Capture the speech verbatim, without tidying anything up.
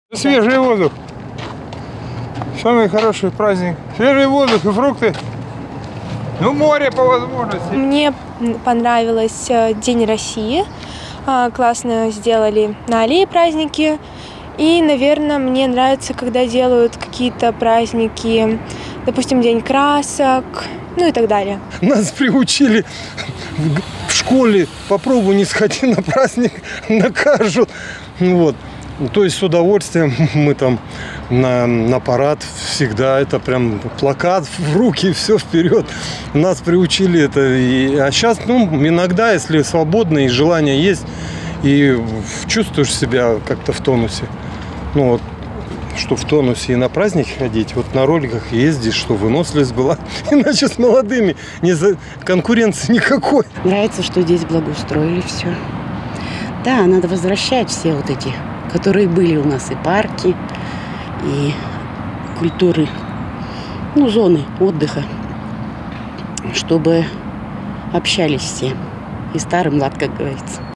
Свежий воздух. Самый хороший праздник. Свежий воздух и фрукты. Ну, море по возможности. Мне понравилось День России. Классно сделали на аллее праздники. И, наверное, мне нравится, когда делают какие-то праздники, допустим, День красок, ну и так далее. Нас приучили в школе: попробуй не сходи на праздник, накажут. Вот. То есть с удовольствием мы там на, на парад всегда, это прям плакат в руки, все вперед. Нас приучили это. И, а сейчас, ну, иногда, если свободно и желание есть, и чувствуешь себя как-то в тонусе. Ну вот, что в тонусе и на праздник ходить, вот на роликах ездишь, что выносливость была. Иначе с молодыми не за... конкуренции никакой. Нравится, что здесь благоустроили все. Да, надо возвращать все вот эти, которые были у нас, и парки, и культуры, ну, зоны отдыха, чтобы общались все. И старый млад, как говорится.